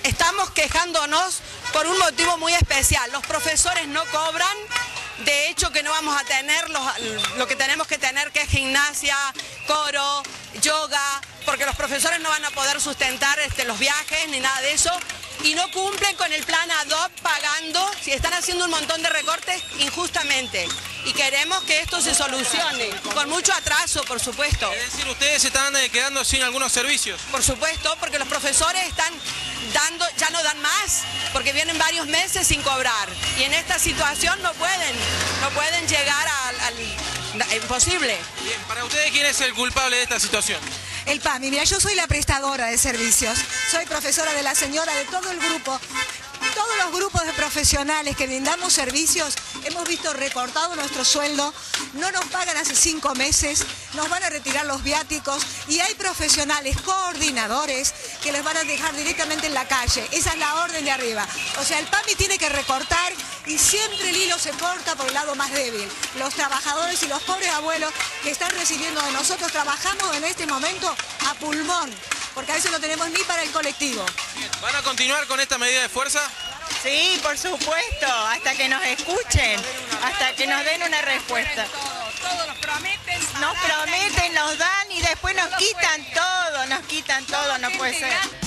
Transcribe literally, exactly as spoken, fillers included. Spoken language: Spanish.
estamos quejándonos por un motivo muy especial. Los profesores no cobran, de hecho que no vamos a tener los, lo que tenemos que tener, que es gimnasia, coro, yoga, porque los profesores no van a poder sustentar este, los viajes ni nada de eso, y no cumplen con el plan A D O P pagando, si están haciendo un montón de recortes injustamente. Y queremos que esto se solucione, con mucho atraso, por supuesto. Es decir, ustedes se están eh, quedando sin algunos servicios. Por supuesto, porque los profesores están dando, ya no dan más, porque vienen varios meses sin cobrar. Y en esta situación no pueden, no pueden llegar al, al imposible. Bien, para ustedes, ¿quién es el culpable de esta situación? El PAMI. Mira, yo soy la prestadora de servicios, soy profesora de la señora de todo el grupo. Todos los grupos de profesionales que brindamos servicios hemos visto recortado nuestro sueldo, no nos pagan hace cinco meses, nos van a retirar los viáticos y hay profesionales, coordinadores, que les van a dejar directamente en la calle. Esa es la orden de arriba. O sea, el PAMI tiene que recortar y siempre el hilo se corta por el lado más débil. Los trabajadores y los pobres abuelos que están recibiendo de nosotros, trabajamos en este momento a pulmón, porque a veces no tenemos ni para el colectivo. ¿Van a continuar con esta medida de fuerza? Sí, por supuesto, hasta que nos escuchen, hasta que nos den una respuesta. Todos nos prometen. Nos prometen, nos dan y después nos quitan todo, nos quitan todo, no puede ser.